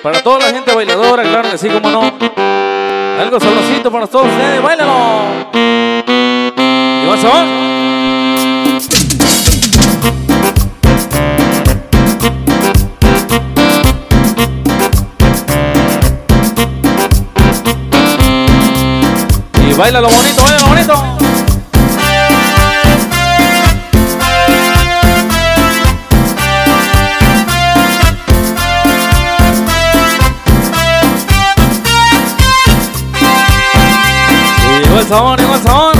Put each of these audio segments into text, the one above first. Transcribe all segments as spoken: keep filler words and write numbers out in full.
Para toda la gente bailadora, claro que sí, como no. Algo sabrosito para todos ustedes, báilalo. Y vamos a ver. Y bailalo bonito, bailalo bonito. Igual sabor, igual sabor.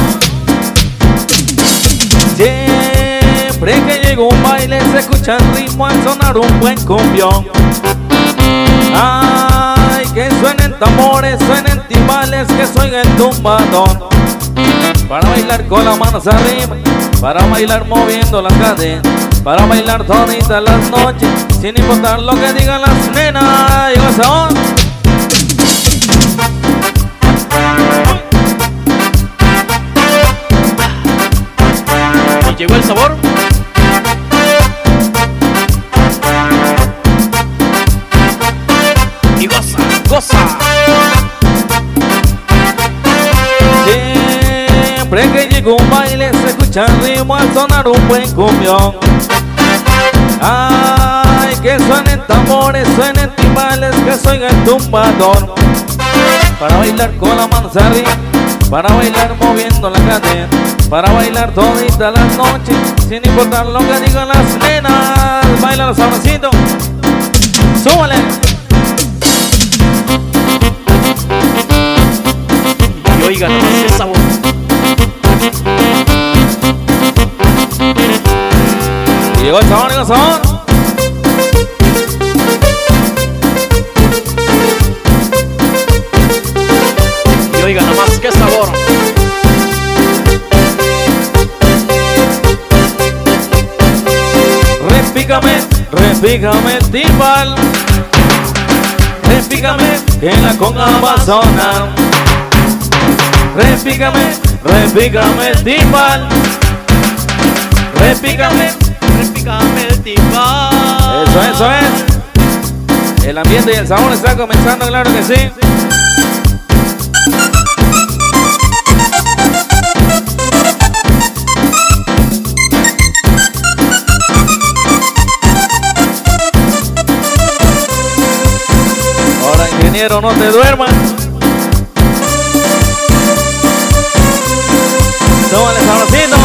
Siempre que llego a un baile se escucha el ritmo al sonar un buen cumbión. Ay, que suenen tambores, suenen timbales, que suene el tumbadón. Para bailar con las manos arriba, para bailar moviendo la cadena, para bailar toditas las noches, sin importar lo que digan las nenas. Igual sabor. Llegó el sabor. Y goza, goza. Siempre que llego a un baile se escucha el ritmo al sonar un buen cumbión. Ay, que suenen tambores, suenen timbales, que suene el tumbador. Para bailar con las manos arriba, para bailar moviendo la cadena, para bailar toditas las noches, sin importar lo que digan las nenas. Baila los sabrositos. Súbale. Y oigan, ese sabor. Y llegó el sabor, llegó el sabor. Y oigan nomás, qué sabor. Repícame, repícame el timbal. Repícame que la conga va a sonar. Repícame, repícame el timbal. Repícame, repícame el timbal. Eso, eso es. El ambiente y el sabor están comenzando, claro que sí. Ingeniero, no te duermas. Tómale sabrosito.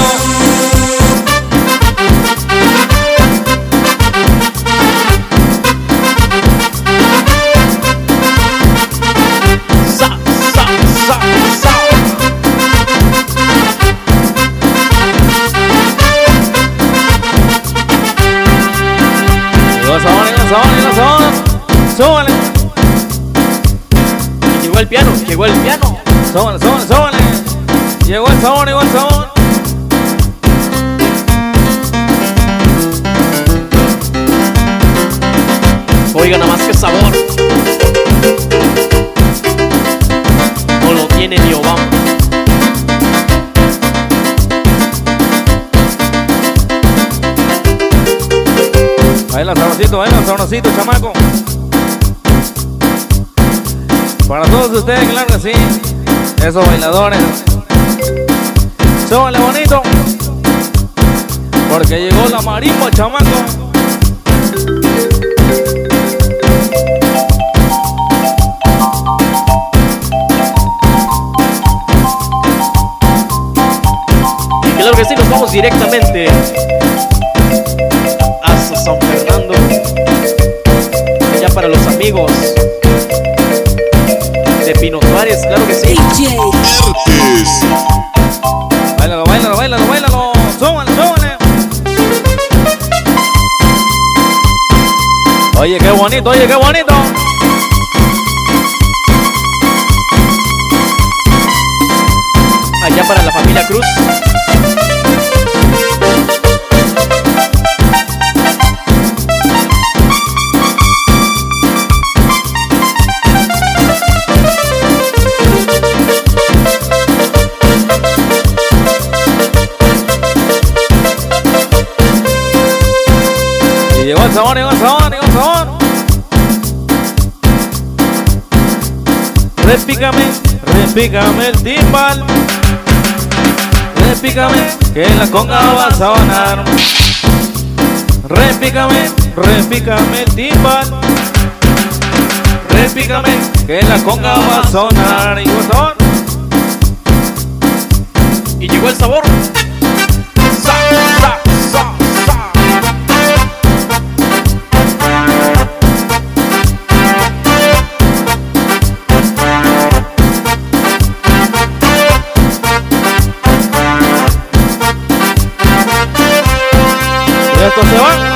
Sa, sa, sa, sa. Llegó el sabor, llegó el sabor, llegó el sabor. Súbale. Llegó el piano, llegó el piano. Súbale, súbale, súbale. Llegó el sabor, llegó el sabor. Oigan nada más que sabor. No lo tiene ni Obama. Baila sabrosito, baila sabrosito, chamaco. Para todos ustedes, claro que sí. Esos bailadores. Súbale bonito. Porque llegó la marimba, chamaco. Y claro que sí, nos vamos directamente hasta San Fernando. Allá para los amigos de Pino Suárez, claro que sí. D J Báilalo, báilalo, báilalo, báilalo. Súbale, súbale. Oye, qué bonito, oye, qué bonito. Allá para la familia Cruz. Y llegó el sabor, llegó el sabor, llegó el sabor. Repícame, repícame el timbal. Repícame, que la conga va a sonar. Repícame, repícame el timbal. Repícame, que la conga va a sonar. ¿Y sabor? Y llegó el sabor. Sa, sa, sa, sa. Y esto se va.